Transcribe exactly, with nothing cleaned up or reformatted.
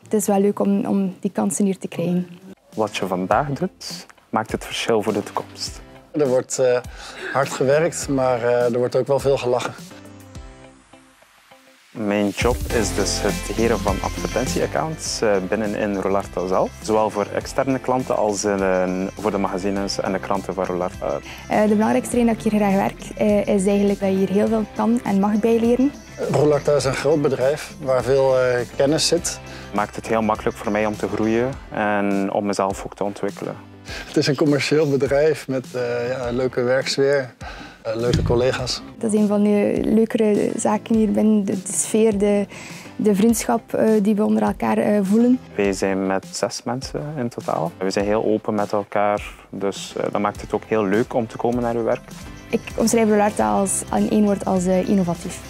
Het is wel leuk om, om die kansen hier te krijgen. Wat je vandaag doet, maakt het verschil voor de toekomst. Er wordt uh, hard gewerkt, maar uh, er wordt ook wel veel gelachen. Mijn job is dus het beheren van advertentieaccounts binnenin Roularta zelf. Zowel voor externe klanten als voor de magazines en de kranten van Roularta. De belangrijkste reden dat ik hier graag werk is eigenlijk dat je hier heel veel kan en mag bijleren. Roularta is een groot bedrijf waar veel kennis zit. Het maakt het heel makkelijk voor mij om te groeien en om mezelf ook te ontwikkelen. Het is een commercieel bedrijf met uh, ja, een leuke werksfeer. Uh, leuke collega's. Dat is een van de leukere zaken hier binnen, de, de sfeer, de, de vriendschap uh, die we onder elkaar uh, voelen. Wij zijn met zes mensen in totaal. We zijn heel open met elkaar, dus uh, dat maakt het ook heel leuk om te komen naar uw werk. Ik omschrijf Roularta als, in één woord als uh, innovatief.